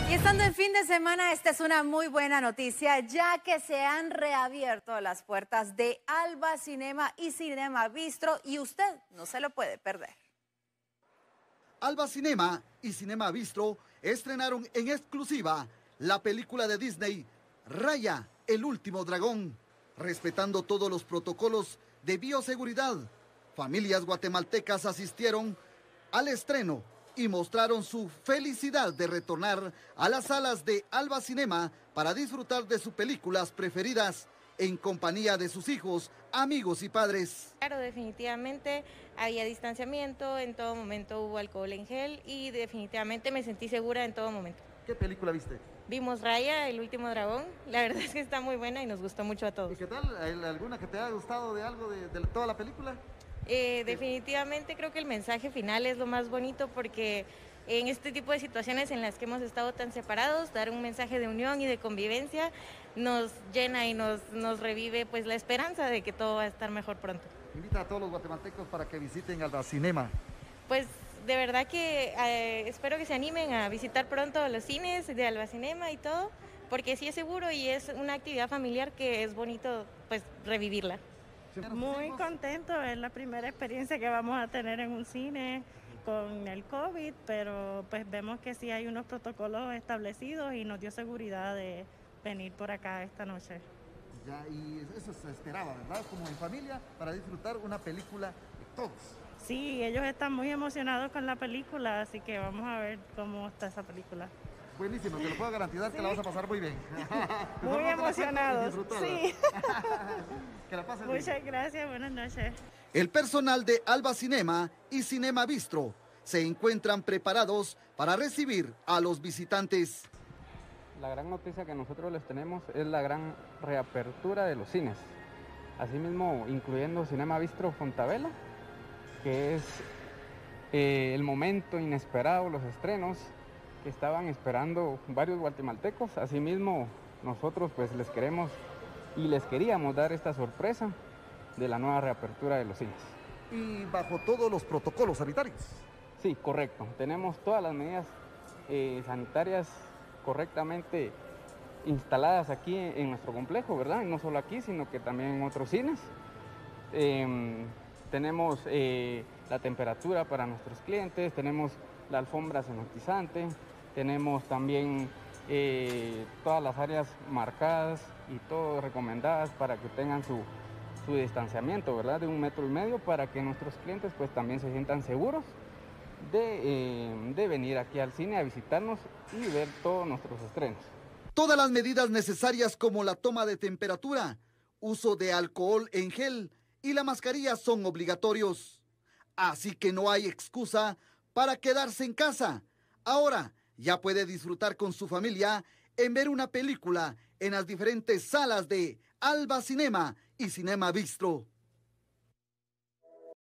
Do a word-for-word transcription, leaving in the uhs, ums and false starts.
Y estando en fin de semana, esta es una muy buena noticia, ya que se han reabierto las puertas de Alba Cinema y Cinema Bistro y usted no se lo puede perder. Alba Cinema y Cinema Bistro estrenaron en exclusiva la película de Disney, Raya, el último dragón, respetando todos los protocolos de bioseguridad. Familias guatemaltecas asistieron al estreno y mostraron su felicidad de retornar a las salas de Alba Cinema para disfrutar de sus películas preferidas en compañía de sus hijos, amigos y padres. Claro, definitivamente había distanciamiento, en todo momento hubo alcohol en gel y definitivamente me sentí segura en todo momento. ¿Qué película viste? Vimos Raya, el último dragón, la verdad es que está muy buena y nos gustó mucho a todos. ¿Y qué tal? ¿Alguna que te haya gustado de algo de, de toda la película? Eh, definitivamente creo que el mensaje final es lo más bonito porque en este tipo de situaciones en las que hemos estado tan separados, dar un mensaje de unión y de convivencia nos llena y nos, nos revive pues la esperanza de que todo va a estar mejor pronto. Invita a todos los guatemaltecos para que visiten Alba Cinema. Pues de verdad que eh, espero que se animen a visitar pronto los cines de Alba Cinema y todo, porque sí es seguro y es una actividad familiar que es bonito pues revivirla. Muy contento, es la primera experiencia que vamos a tener en un cine con el COVID, pero pues vemos que sí hay unos protocolos establecidos y nos dio seguridad de venir por acá esta noche. Ya, y eso se esperaba, ¿verdad? Como en familia, para disfrutar una película de todos. Sí, ellos están muy emocionados con la película, así que vamos a ver cómo está esa película. Buenísimo, te lo puedo garantizar, ¿sí? Que la vas a pasar muy bien. Muy emocionados, sí. Que la pases Muchas bien. gracias, buenas noches. El personal de Alba Cinema y Cinema Bistro se encuentran preparados para recibir a los visitantes. La gran noticia que nosotros les tenemos es la gran reapertura de los cines. Asimismo, incluyendo Cinema Bistro Fontavela, que es eh, el momento inesperado, los estrenos que estaban esperando varios guatemaltecos. Asimismo, nosotros pues les queremos y les queríamos dar esta sorpresa de la nueva reapertura de los cines. Y bajo todos los protocolos sanitarios. Sí, correcto. Tenemos todas las medidas eh, sanitarias correctamente instaladas aquí en, en nuestro complejo, ¿verdad? Y no solo aquí, sino que también en otros cines. Eh, tenemos eh, la temperatura para nuestros clientes, tenemos la alfombra sanitizante, tenemos también eh, todas las áreas marcadas y todo recomendadas para que tengan su, su distanciamiento, ¿verdad? De un metro y medio para que nuestros clientes pues también se sientan seguros de, eh, de venir aquí al cine a visitarnos y ver todos nuestros estrenos. Todas las medidas necesarias como la toma de temperatura, uso de alcohol en gel y la mascarilla son obligatorios. Así que no hay excusa para quedarse en casa. Ahora ya puede disfrutar con su familia en ver una película en las diferentes salas de Alba Cinema y Cinema Bistro.